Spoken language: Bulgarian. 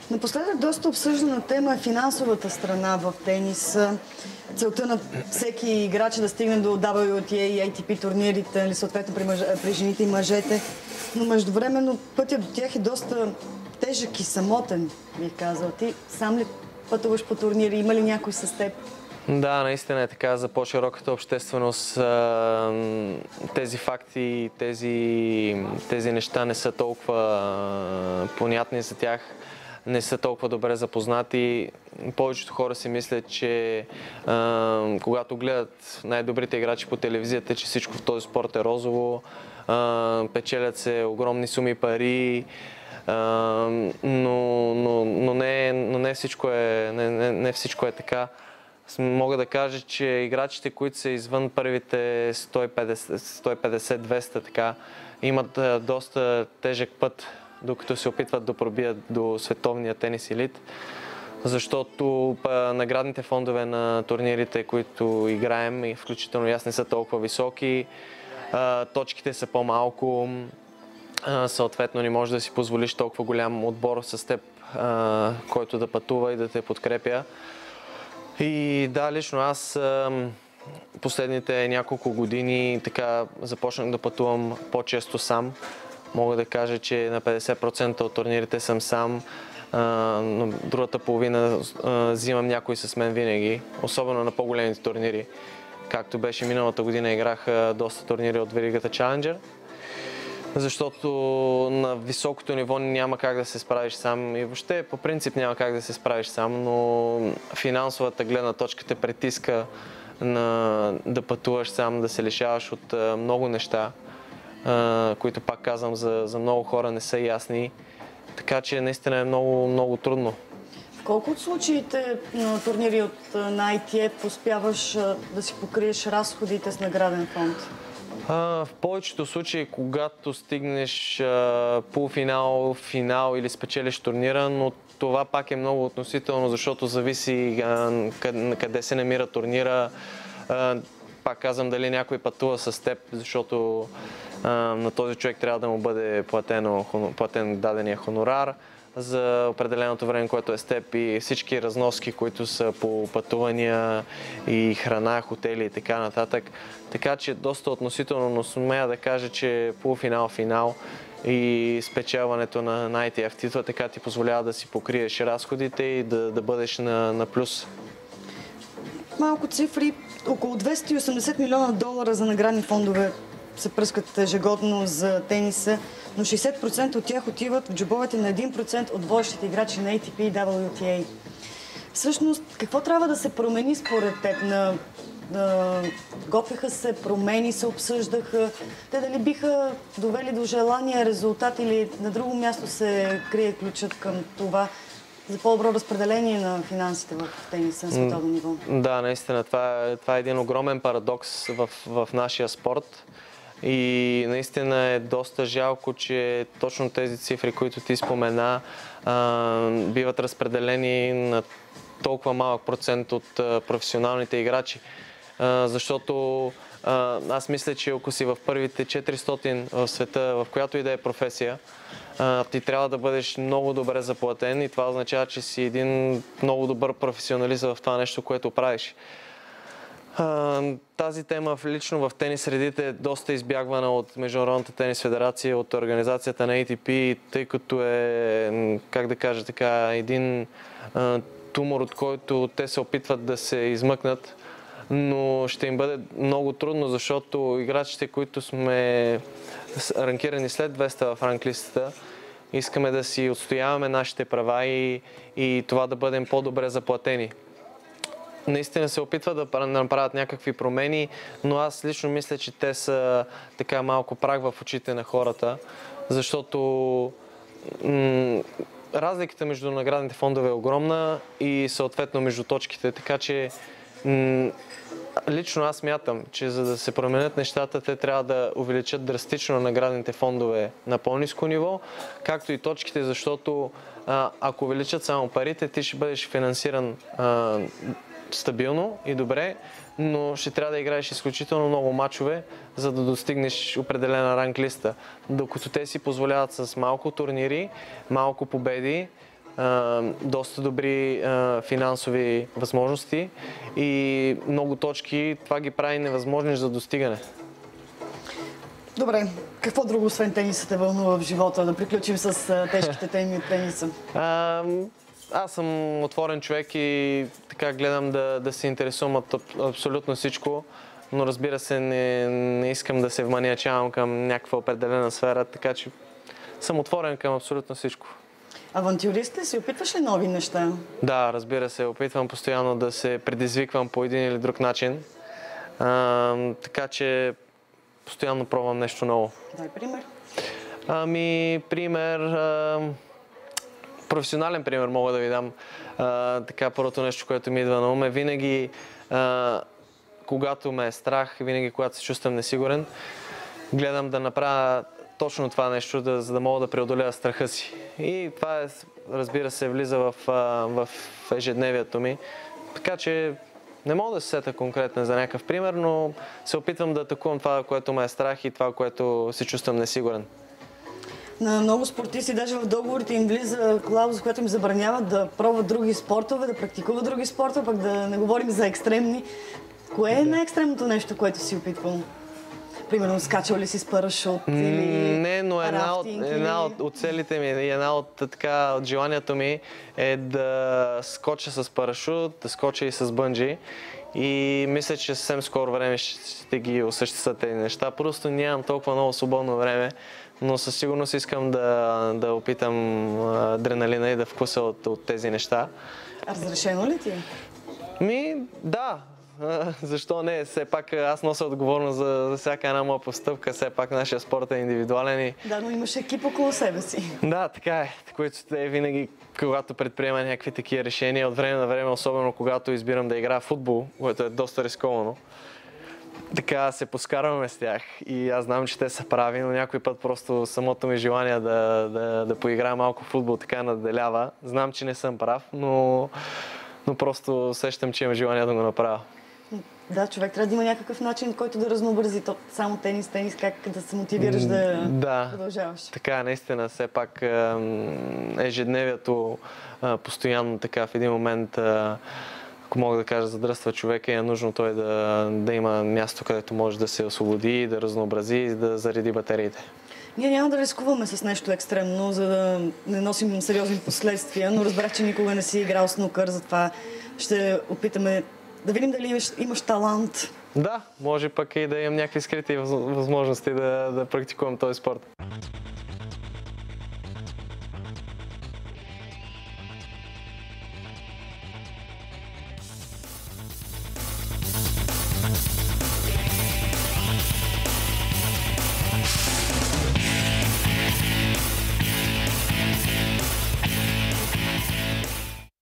Напоследък доста обсъждана тема е финансовата страна в тенис. Целта на всеки играч е да стигне до WTA и ATP турнирите, или съответно при жените и мъжете. Но междувременно пътя до тях е доста тежък и самотен, бих казал. Ти сам ли пътуваш по турнири? Има ли някой с теб? Да, наистина е така. За по-широката общественост тези факти, тези неща не са толкова понятни за тях, не са толкова добре запознати. Повечето хора си мислят, че когато гледат най-добрите играчи по телевизията, че всичко в този спорт е розово, печелят се огромни суми пари, но не всичко е така. Мога да кажа, че играчите, които са извън първите 150-200, така, имат доста тежък път, докато се опитват да пробият до световния тенис елит, защото наградните фондове на турнирите, които играем, включително и аз, не са толкова високи, точките са по-малко, съответно не можеш да си позволиш толкова голям отбор с теб, който да пътува и да те подкрепя. И да, лично аз последните няколко години така започнах да пътувам по-често сам. Мога да кажа, че на 50% от турнирите съм сам, но другата половина взимам някой с мен винаги, особено на по-големите турнири. Както беше миналата година, играх доста турнири от веригата Challenger, защото на високото ниво няма как да се справиш сам и въобще по принцип няма как да се справиш сам, но финансовата гледна точка те притиска да пътуваш сам, да се лишаваш от много неща, които, пак казвам, за много хора не са ясни, така че наистина е много, много трудно. В колко от случаите на турнири на ITF успяваш да си покриеш разходите с награден фонд? В повечето случаи, когато стигнеш полуфинал, финал или спечелиш турнира, но това пак е много относително, защото зависи къде се намира турнира. Пак казвам, дали някой пътува с теб, защото на този човек трябва да му бъде платен дадения хонорар за определеното време, което е с теб, и всички разноски, които са по пътувания и храна, хотели и така нататък. Така че доста относително, но смея да кажа, че полуфинал, финал и спечелването на ITF титла така ти позволява да си покриеш разходите и да бъдеш на плюс. Малко цифри. Около 280 милиона долара за наградни фондове се пръскат ежегодно за тениса, но 60% от тях отиват в джобовете на 1% от водещите играчи на ATP и WTA. Всъщност, какво трябва да се промени според теб? Готвиха се промени, се обсъждаха. Те дали биха довели до желания резултат или на друго място се крие ключът към това за по-добро разпределение на финансите в тениса на световно ниво? Да, наистина. Това е един огромен парадокс в нашия спорт. И наистина е доста жалко, че точно тези цифри, които ти спомена, биват разпределени на толкова малък процент от професионалните играчи. Защото аз мисля, че ако си в първите 400 в света, в която и да е професия, ти трябва да бъдеш много добре заплатен и това означава, че си един много добър професионалист в това нещо, което правиш. Тази тема лично в тенис средите е доста избягвана от Международната тенис федерация, от организацията на ATP, тъй като е, как да кажа така, един тумор, от който те се опитват да се измъкнат, но ще им бъде много трудно, защото играчите, които сме ранкирани след 200 в ранглистата, искаме да си отстояваме нашите права и това да бъдем по-добре заплатени. Наистина се опитват да направят някакви промени, но аз лично мисля, че те са така малко прах в очите на хората, защото разликата между наградните фондове е огромна и съответно между точките, така че лично аз смятам, че за да се променят нещата, те трябва да увеличат драстично наградните фондове на по-ниско ниво, както и точките, защото ако увеличат само парите, ти ще бъдеш финансиран стабилно и добре, но ще трябва да играеш изключително много мачове, за да достигнеш определена ранглиста. Докато те си позволяват с малко турнири, малко победи, доста добри финансови възможности и много точки. Това ги прави невъзможни за достигане. Добре, какво друго освен тениса те вълнува в живота? Да приключим с тежките теми от тениса. Аз съм отворен човек и така гледам да се интересувам от абсолютно всичко, но разбира се не искам да се вманиачавам към някаква определена сфера, така че съм отворен към абсолютно всичко. Авантюрист ли си? Опитваш ли нови неща? Да, разбира се, опитвам постоянно да се предизвиквам по един или друг начин, така че постоянно пробвам нещо ново. Дай пример. Пример... Професионален пример мога да ви дам. Така, първото нещо, което ми идва на ум е винаги, когато ме е страх, винаги когато се чувствам несигурен, гледам да направя точно това нещо, за да мога да преодолея страха си. И това, разбира се, влиза в ежедневието ми. Така че не мога да се сета конкретно за някакъв пример, но се опитвам да атакувам това, което ме е страх и това, което се чувствам несигурен. На много спортисти, даже в договорите им влиза клауза, която им забранява да пробват други спортове, да практикуват други спортове, пък да не говорим за екстремни. Кое е най-екстремното нещо, което си опитвал? Примерно, скачал ли си с парашут или не, но рафтинг, една от целите ми и една от желанието ми е да скоча с парашут, да скоча и с бънджи. И мисля, че съвсем скоро време ще ги осъществя тези неща. Просто нямам толкова много свободно време, но със сигурност искам да опитам адреналина и да вкуса от тези неща. Разрешено ли ти е? Да. Защо не? Все пак аз нося отговорност за всяка една моя постъпка. Все пак нашия спорт е индивидуален. Да, но имаш екип около себе си. Да, така е. Които те винаги, когато предприема някакви такива решения, от време на време, особено когато избирам да играя в футбол, което е доста рисковано, така се поскарваме с тях. И аз знам, че те са прави, но някой път просто самото ми желание да поиграя малко в футбол така надделява. Знам, че не съм прав, но просто усещам, че имам желание да го направя. Да, човек трябва да има някакъв начин, който да разнообрази само тенис, как да се мотивираш да продължаваш. Така, наистина, все пак ежедневието постоянно така в един момент, ако мога да кажа, задръства човека и е нужно той да има място, където може да се освободи, да разнообрази и да зареди батериите. Ние няма да рискуваме с нещо екстремно, за да не носим сериозни последствия, но разбрах, че никога не си играл снукър, затова ще опитаме да видим дали имаш талант. Да, може пък и да имам някакви скрити възможности да практикувам този спорт.